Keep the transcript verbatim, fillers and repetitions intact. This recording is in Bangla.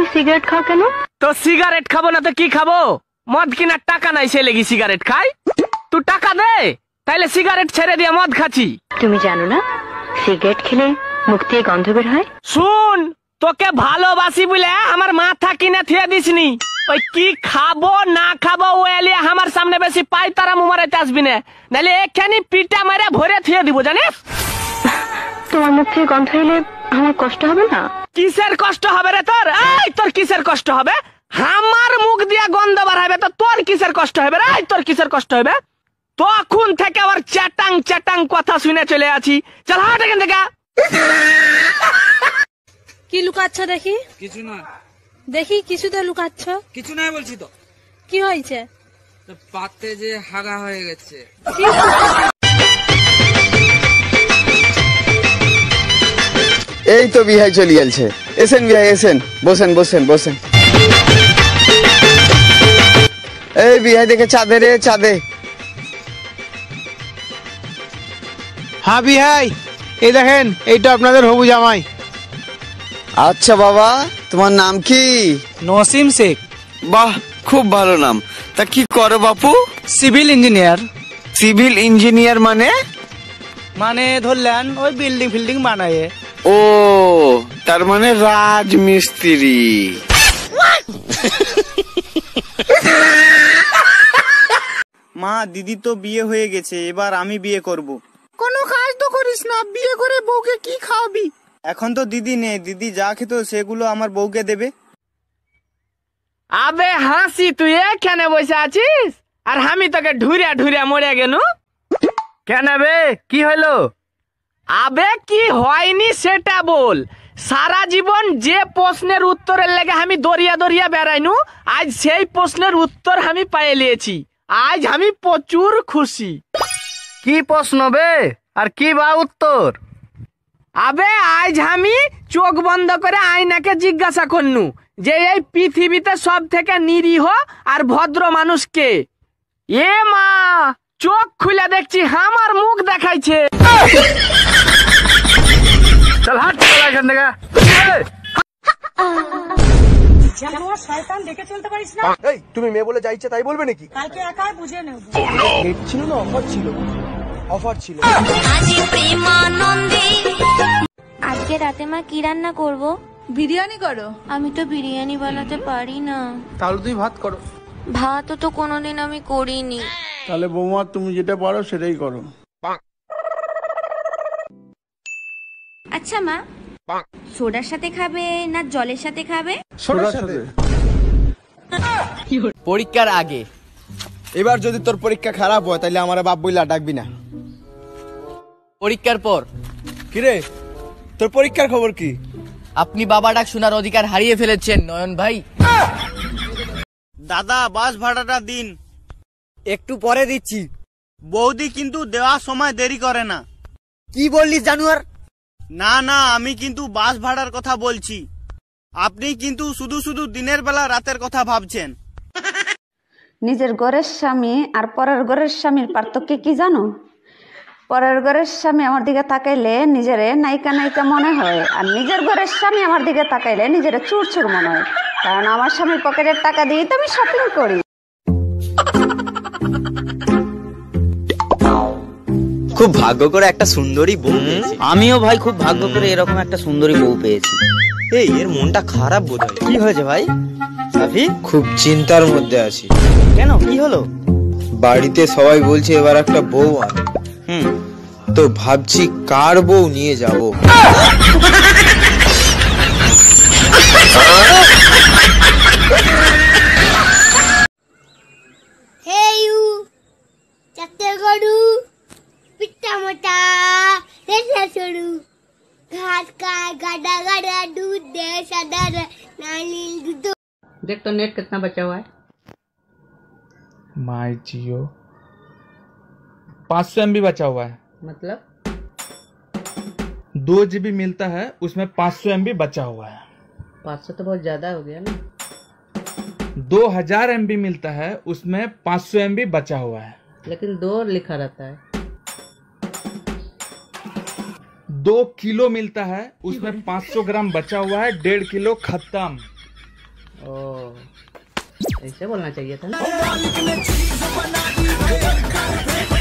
সিগারেট খাও কেন? তো সিগারেট খাবো না তো কি খাবো? মদ কিনার টাকা নাই সে লেগে সিগারেট খাই। তুই টাকা দে তাইলে সিগারেট ছেড়ে দিয়ে মদ খাচ্ছি। তুমি জানো না সিগারেট খেলে মুখ থেকে গন্ধ বের হয়? শুন, তোকে ভালোবাসি বলে আমার মাথা কিনে থিয়ে দিসনি। ওই কি খাবো না খাবো ও এলিয়ে আমার সামনে বেশি পাই তারা মুমারাইতে আসবি না, নাহলে এখানে পিটা মারে ভরে থিয়ে দিব জানিস। তোমার মুখ থেকে গন্ধ এলে আমার কষ্ট হবে না? কিসের কষ্ট হবে রে তোর? এই তোর কিসের কষ্ট হবে? আমার মুখ দিয়া গন্ধ বার হবে তো তোর কিসের কষ্ট হবে রে? তোর কিসের কষ্ট হবে? তখন থেকে আবার চ্যাটাং চ্যাটাং কথা শুনে চলে আছি। চল হাট এখান থেকে। কি লুকাচ্ছ দেখি? কিছু না। দেখি কিছু তো লুকাচ্ছ। কিছু নাই বলছি তো। কি হয়েছে? পাতে যে হাগা হয়ে গেছে। এই তো বিহাই চলে গেছে। এসেন বিহাই এসেন, বসেন বসেন বসেন। এই বিহাই দেখে চাঁদে রে চাঁদে। হ্যাঁ বিহাই, এই দেখেন এইটা আপনাদের হবু জামাই। আচ্ছা বাবা, তোমার নাম কি? নসিম শেখ। বাহ, খুব ভালো নাম। তা কি করো বাপু? Civil engineer. সিভিল ইঞ্জিনিয়ার মানে? মানে ধরলেন ওই বিল্ডিং ফিল্ডিং বানায়। ও, তার মানে রাজমিস্ত্রি। মা, দিদি তো বিয়ে হয়ে গেছে, এবার আমি বিয়ে করব। কোনো কাজ তো করিস না, বিয়ে করে বউকে কি খাওয়াবি? এখন তো দিদি নেই, দিদি যা খেত সেগুলো আমার বউকে দেবে। আবে হাসি, তুই এখানে বসে আছিস আর আমি তোকে ঢুরিয়া ঢুরিয়া মরে গেলু কেন বে? কি হলো? আবে কি হয়নি সেটা বল। সারা জীবন যে প্রশ্নের উত্তরের লেগে আমি দরিয়া দরিয়া বেড়াইনু, আজ সেই প্রশ্নের উত্তর আমি পেয়ে লিয়েছি। আজ আমি প্রচুর খুশি। কি প্রশ্ন বে আর কি বা উত্তর? আবে আজ আমি চোখ বন্ধ করে আয়নাকে জিজ্ঞাসা করনু যে এই পৃথিবীতে সব থেকে নিরীহ আর ভদ্র মানুষ কে? এ মা, চোখ খুলে দেখছি আমার মুখ দেখাইছে। চল হাট চল এখান থেকে। শয়তান দেখে চলতে পারিস না? এই তুমি মেয়ে বলে যাইছে তাই বলবে নাকি? কালকে একাই বুঝে নেব। ডেট ছিল না, অফার ছিল। অফার ছিল। আজকে রাতে মা কি রান্না করব? বিরিয়ানি করো। আমি তো বিরিয়ানি বানাতে পারি না। তাহলে তুমি ভাত করো। ভাতও তো কোনোদিন আমি করিনি। তাহলে বৌমা তুমি যেটা পারো সেটাই করো। আচ্ছা মা, সোডার সাথে খাবে না জলের সাথে খাবে? সোডার সাথে। পরীক্ষার আগে এবার যদি তোর পরীক্ষা খারাপ হয় তাহলে আমার বাপ বইলা ডাকবি না। পরীক্ষার পর কিরে, তোর পরীক্ষার খবর কি? আপনি বাবা ডাক শোনার অধিকার হারিয়ে ফেলেছেন নয়ন ভাই। দাদা, বাস ভাড়াটা দিন। একটু পরে দিচ্ছি। বৌদি কিন্তু দেওয়ার সময় দেরি করে না। কি বললি জানুয়ার? না না, আমি কিন্তু বাস ভাড়ার কথা বলছি। আপনি কিন্তু শুধু শুধু দিনের বেলা রাতের কথা ভাবছেন। নিজের ঘরের স্বামী আর পরের ঘরের স্বামীর পার্থক্য কি জানো? পরের ঘরের স্বামী আমার দিকে তাকাইলে নিজেরে নায়িকা নায়িকা মনে হয়, আর নিজের ঘরের স্বামী আমার দিকে তাকাইলে নিজেরে চুর চুর মনে হয়। কারণ আমার স্বামীর পকেটের টাকা দিয়ে তো আমি শপিং করি। খুব ভাগ্য করে একটা সুন্দরী বউ পেয়েছি। আমিও ভাই খুব ভাগ্য করে এরকম একটা সুন্দরী বউ পেয়েছি। এই এর মনটা খারাপ বোধহয়। কি হয়েছে ভাই? সাফি, খুব চিন্তার মধ্যে আছি। কেন, কি হলো? বাড়িতে সবাই বলছে এবার একটা বউ আনে। হুম, তো ভাবছি কার বউ নিয়ে যাব। Hey you, চারটে গরু, পিঠা মোটা, রেসা সরু, ঘাস খায় গাডा गाडा, दूध दे सादा नानील दूध। देख तो नेट कितना बचा हुआ है। माई जियो पाँच सौ एम बी बचा हुआ है। मतलब दो जीबी मिलता है, उसमें पाँच सौ एम बी बचा हुआ है। पाँच सौ तो बहुत ज्यादा हो गया ना। दो हजार एम बी मिलता है, उसमें पाँच सौ एम बी बचा हुआ है। लेकिन दो लिखा रहता है। दो किलो मिलता है, उसमें पाँच सौ ग्राम बचा हुआ है, डेढ़ किलो खत्म। ओ ऐसे बोलना चाहिए था ना।